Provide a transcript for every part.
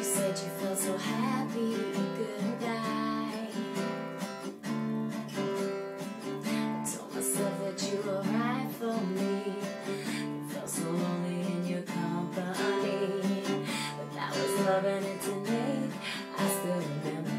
You said you felt so happy you couldn't die. I told myself that you were right for me. You felt so lonely in your company, but that was love and it's innate. I still remember.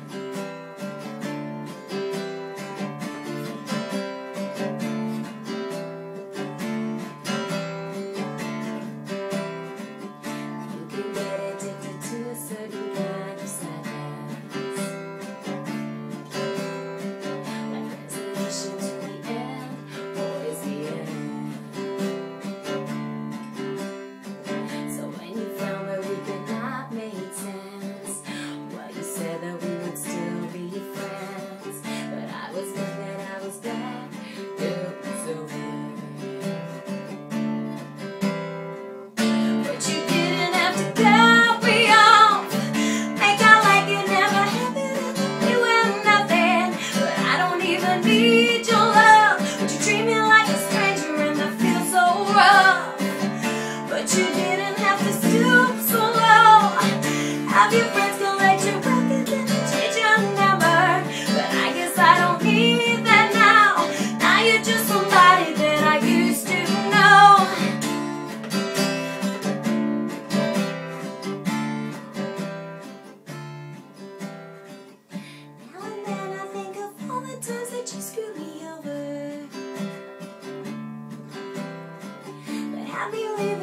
You didn't have to stoop so low. Have your friends collect your records and change your number, but I guess I don't need that now. Now you're just somebody that I used to know. Now and then I think of all the times that you screwed me over, but have you